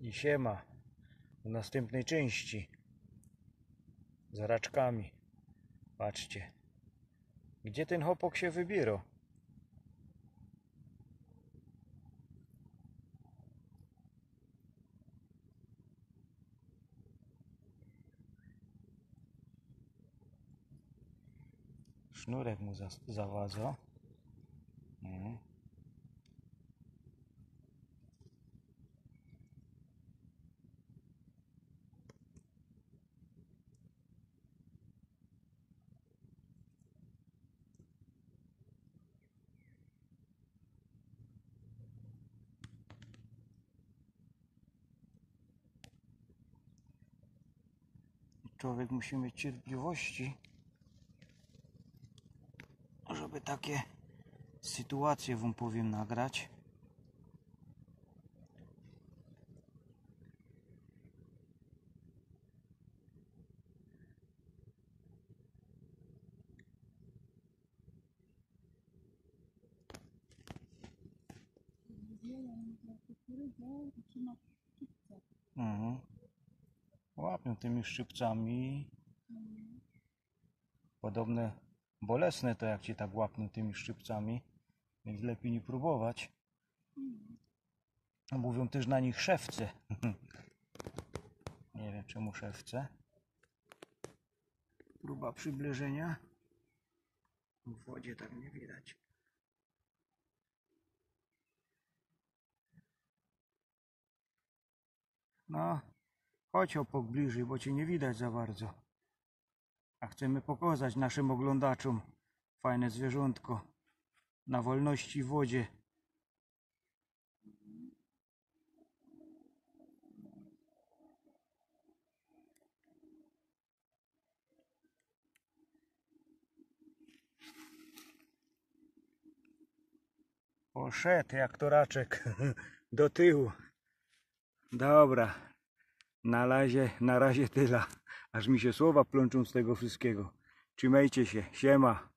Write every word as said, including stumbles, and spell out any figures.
I siema w następnej części z raczkami. Patrzcie, gdzie ten chłopak się wybiera. Sznurek mu za zawadza. Mhm. Człowiek musi mieć cierpliwości, żeby takie sytuacje wam powiem nagrać. Mhm. Łapią tymi szczypcami. Podobne bolesne to jak cię tak łapną tymi szczypcami, więc lepiej nie próbować. Mówią też na nich szewce. Nie wiem czemu szewce. Próba przybliżenia. W wodzie tak nie widać. No, chodź opok bliżej, bo cię nie widać za bardzo. A chcemy pokazać naszym oglądaczom fajne zwierzątko na wolności w wodzie. Poszedł jak to raczek do tyłu. Dobra, na razie, na razie tyle. Aż mi się słowa plączą z tego wszystkiego. Trzymajcie się, siema.